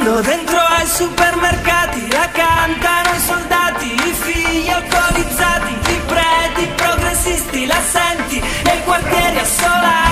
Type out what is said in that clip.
quando dentro ai supermercati la cantano i soldati, i figli alcolizzati, i preti progressisti, la senti nei quartieri assolati.